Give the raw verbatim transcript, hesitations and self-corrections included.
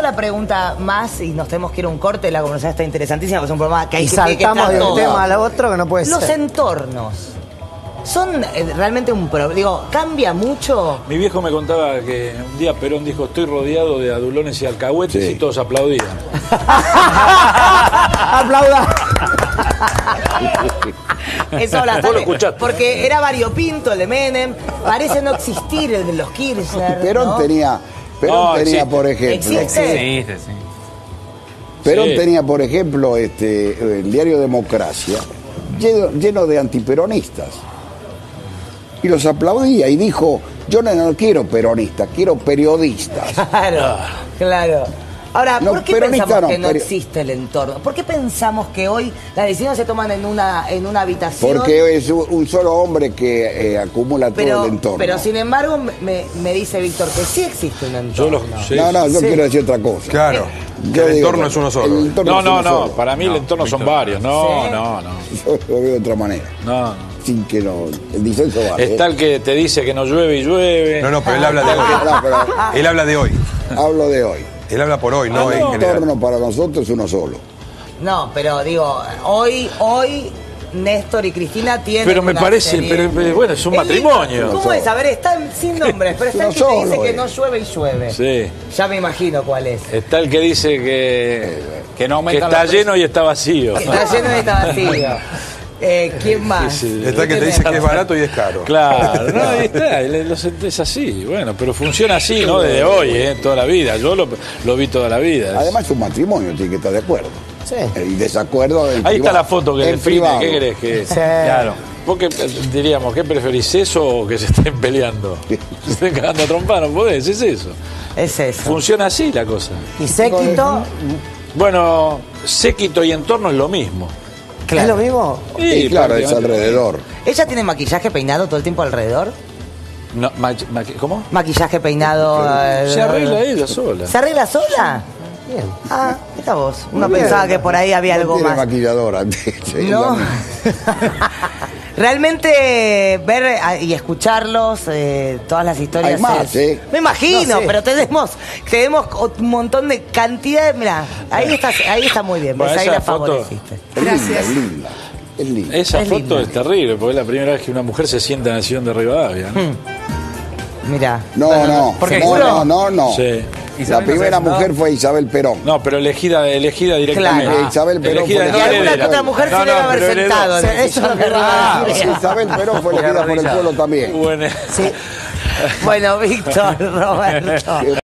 una pregunta más y nos tenemos que ir a un corte. La conversación está interesantísima, porque es un programa que hay y que saltamos que de un todo. tema al otro que no puede Los ser. entornos son eh, realmente un problema. Digo, ¿cambia mucho? Mi viejo me contaba que un día Perón dijo: estoy rodeado de adulones y alcahuetes, sí. Y todos aplaudían. Aplauda. Eso la Vos lo escuchaste. Porque era variopinto el de Menem, parece no existir el de los Kirchner. Perón ¿no? tenía, Perón No, tenía existe. por ejemplo. ¿Existe? Existe, sí. Perón Sí. tenía, por ejemplo, este, el diario Democracia lleno, lleno de antiperonistas. Y los aplaudía y dijo: yo no, no quiero peronistas, quiero periodistas. Claro, claro. Ahora, No, ¿por qué peronista pensamos no, que no peri- existe el entorno? ¿Por qué pensamos que hoy las decisiones se toman en una, en una habitación? Porque es un un solo hombre que eh, acumula pero, todo el entorno. pero sin embargo me, me dice Víctor que sí existe un entorno. Yo lo, sí. No, no, yo Sí. quiero decir otra cosa. Claro. Yo Que el digo entorno que es uno solo. el entorno No, es no, uno no. solo. Para mí No, el entorno son Víctor. varios. No, ¿Sí? no, no. Yo lo veo de otra manera. No, no. Sin que no. El disenso vale. Está el que te dice que no llueve y llueve. No, no, pero él habla de hoy. No, pero Él habla de hoy. hablo de hoy. Él habla por hoy, no El en general. entorno para nosotros es uno solo. No, pero digo, hoy, hoy Néstor y Cristina tienen. Pero me una parece, serie- pero, pero bueno, es un Es matrimonio. lindo. ¿Cómo es? A ver, está sin nombres, pero está el Uno que te dice solo, que eh. no llueve y llueve. Sí. Ya me imagino cuál es. Está el que dice que, Que no que aumentan está los lleno y está vacío. Que está lleno y está vacío. Eh, ¿Quién más? Sí, sí. Está el que te dice que es barato y es caro. Claro, no, ahí está, y le- lo sent- es así, bueno, pero funciona así, ¿no? Desde hoy, ¿eh? Toda la vida, yo lo, lo vi toda la vida. Además, es un matrimonio, tiene que estar de acuerdo. Sí. Y desacuerdo en Ahí está privado. la foto que En define, privado. ¿qué querés que...? Sí. Claro. ¿Vos qué diríamos, qué preferís, eso o que se estén peleando? Se estén cagando a trompar, no podés, es eso. Es eso. Funciona así la cosa. Y séquito, Bueno, séquito y entorno es lo mismo. ¿es lo mismo? Y claro, es prácticamente. alrededor. ¿Ella tiene maquillaje peinado todo el tiempo alrededor? No, ma- ma- ¿Cómo? Maquillaje peinado. eh, Se arregla ella sola. ¿Se arregla sola? Bien. Ah, mira vos. Uno Muy bien. pensaba que por ahí había No algo tiene más. maquilladora. No. Realmente ver eh, y escucharlos, eh, todas las historias. Hay más, es- ¿eh? Me imagino, No sé. pero tenemos, tenemos un montón de cantidad. Mira, ahí está, ahí está muy bien. Bueno, ¿Ves? Ahí esa la foto- favoreciste. Es linda, es linda. Es linda. Esa Es foto linda. es terrible, porque es la primera vez que una mujer se sienta en el sillón de Rivadavia, ¿no? Mira. No, no, porque no, juro- no, no, no. Sí. La Isabel primera no se- mujer fue Isabel Perón. No, pero elegida, elegida directamente. Claro. Eh, Isabel Perón Elegida fue no Y alguna heredera. que otra mujer No, se no, debe haber pero heredó. sentado. en el Eso es lo que sillón de Ah, Rivadavia. Isabel Perón fue elegida por el pueblo también. Bueno. Bueno, Víctor, Roberto.